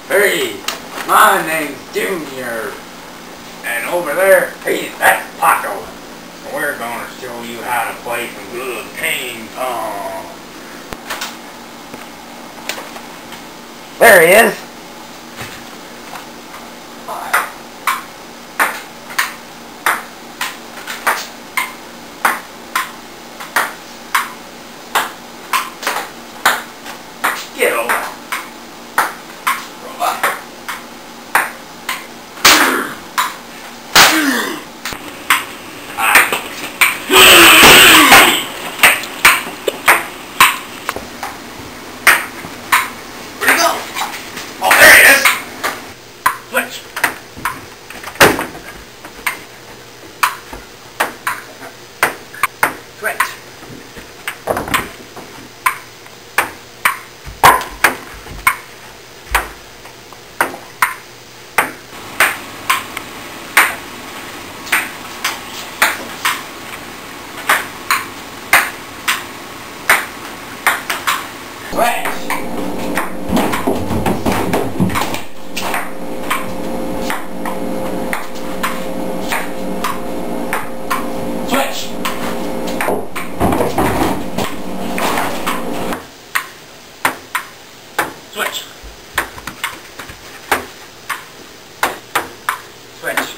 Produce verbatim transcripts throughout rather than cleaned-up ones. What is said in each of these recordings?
Hey, my name's Junior. And over there, hey, that's Paco. We're gonna show you how to play some good ping pong. There he is. Get over. Roll up. Where'd he go? Oh, there he is. Switch. Switch. Switch. Switch. Switch. Switch.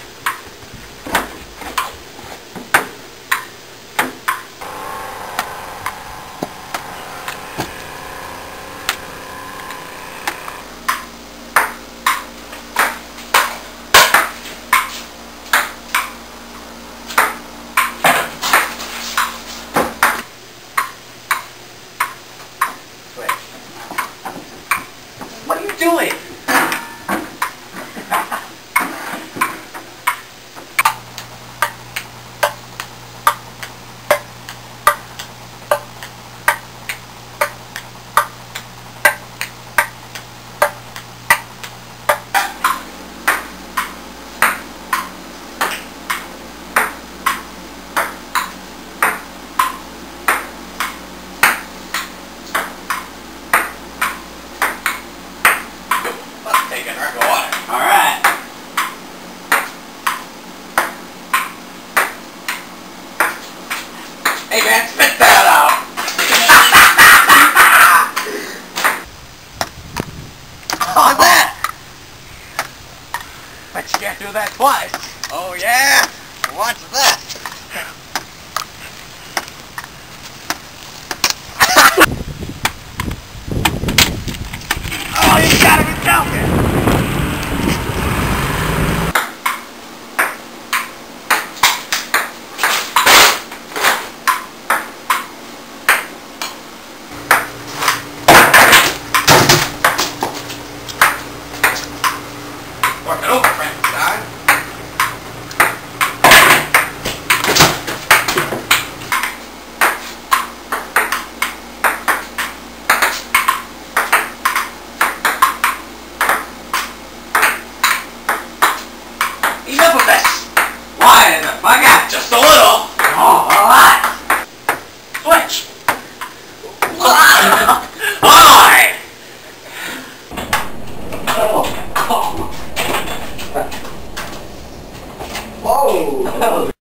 What are you doing? Take a drink of water. All right. Hey man, spit that out. How's that? But you can't do that twice. Oh yeah? Watch that. Oh, you gotta be joking. Work it over, Frankenstein. Enough of this! Why the fuck out? Just a little! Oh, alright! Switch! Hi! Whoa!